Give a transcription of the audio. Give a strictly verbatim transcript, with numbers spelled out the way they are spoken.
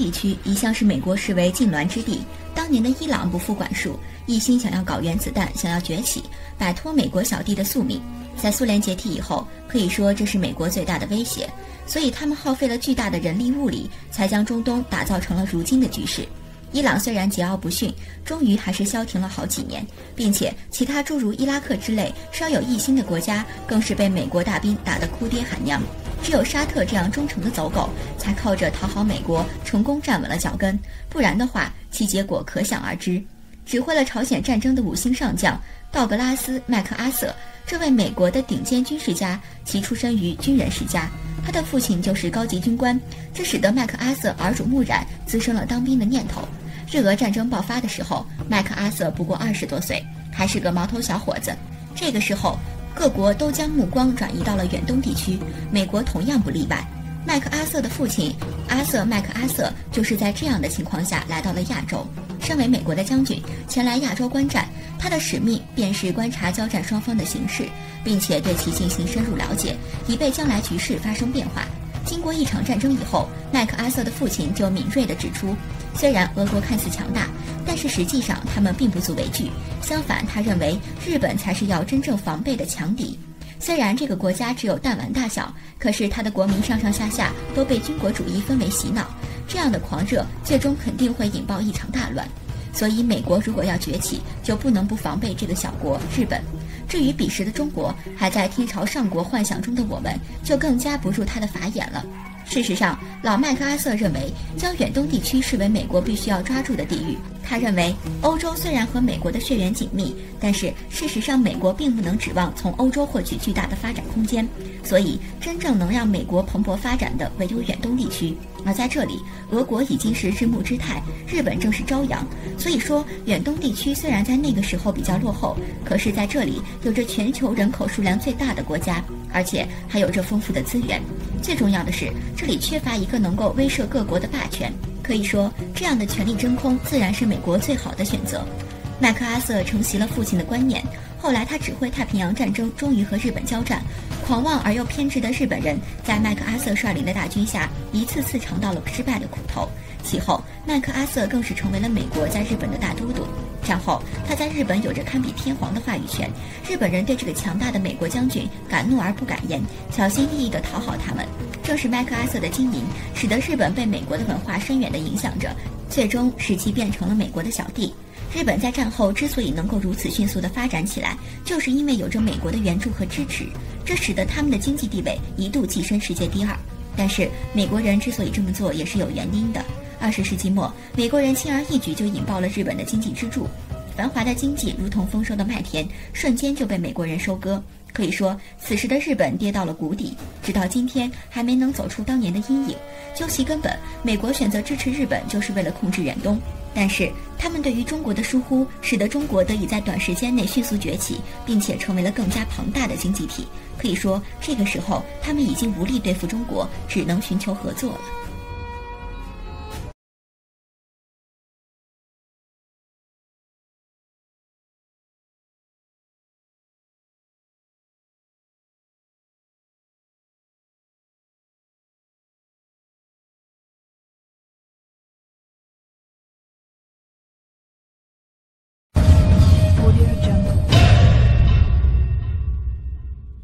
地区一向是美国视为禁乱之地，当年的伊朗不负管束，一心想要搞原子弹，想要崛起，摆脱美国小弟的宿命。在苏联解体以后，可以说这是美国最大的威胁，所以他们耗费了巨大的人力物力，才将中东打造成了如今的局势。伊朗虽然桀骜不驯，终于还是消停了好几年，并且其他诸如伊拉克之类稍有异心的国家，更是被美国大兵打得哭爹喊娘。只有沙特这样忠诚的走狗，才靠着讨好美国成功站稳了脚跟，不然的话，其结果可想而知。指挥了朝鲜战争的五星上将道格拉斯·麦克阿瑟，这位美国的顶尖军事家，其出身于军人世家，他的父亲就是高级军官，这使得麦克阿瑟耳濡目染，滋生了当兵的念头。日俄战争爆发的时候，麦克阿瑟不过二十多岁，还是个毛头小伙子。这个时候，各国都将目光转移到了远东地区，美国同样不例外。麦克阿瑟的父亲阿瑟·麦克阿瑟就是在这样的情况下来到了亚洲。身为美国的将军，前来亚洲观战，他的使命便是观察交战双方的形势，并且对其进行深入了解，以备将来局势发生变化。经过一场战争以后，麦克阿瑟的父亲就敏锐地指出，虽然俄国看似强大，但是实际上他们并不足为惧，相反，他认为日本才是要真正防备的强敌。虽然这个国家只有弹丸大小，可是他的国民上上下下都被军国主义氛围洗脑，这样的狂热最终肯定会引爆一场大乱。所以美国如果要崛起，就不能不防备这个小国日本。至于彼时的中国，还在天朝上国幻想中的我们，就更加不入他的法眼了。事实上，老麦克阿瑟认为将远东地区视为美国必须要抓住的地域。他认为欧洲虽然和美国的血缘紧密，但是事实上美国并不能指望从欧洲获取巨大的发展空间，所以真正能让美国蓬勃发展的唯有远东地区。而在这里，俄国已经是日暮之态，日本正是朝阳，所以说远东地区虽然在那个时候比较落后，可是在这里有着全球人口数量最大的国家，而且还有着丰富的资源。最重要的是，这里缺乏一个能够威慑各国的霸权，可以说这样的权力真空自然是美国最好的选择。麦克阿瑟承袭了父亲的观念，后来他指挥太平洋战争，终于和日本交战。狂妄而又偏执的日本人在麦克阿瑟率领的大军下，一次次尝到了失败的苦头。其后，麦克阿瑟更是成为了美国在日本的大都督。战后，他在日本有着堪比天皇的话语权。日本人对这个强大的美国将军敢怒而不敢言，小心翼翼地讨好他们。正是麦克阿瑟的经营，使得日本被美国的文化深远地影响着，最终使其变成了美国的小弟。日本在战后之所以能够如此迅速地发展起来，就是因为有着美国的援助和支持，这使得他们的经济地位一度跻身世界第二。但是美国人之所以这么做也是有原因的。二十世纪末，美国人轻而易举就引爆了日本的经济支柱，繁华的经济如同丰收的麦田，瞬间就被美国人收割。可以说，此时的日本跌到了谷底，直到今天还没能走出当年的阴影。究其根本，美国选择支持日本就是为了控制远东，但是他们对于中国的疏忽，使得中国得以在短时间内迅速崛起，并且成为了更加庞大的经济体。可以说，这个时候他们已经无力对付中国，只能寻求合作了。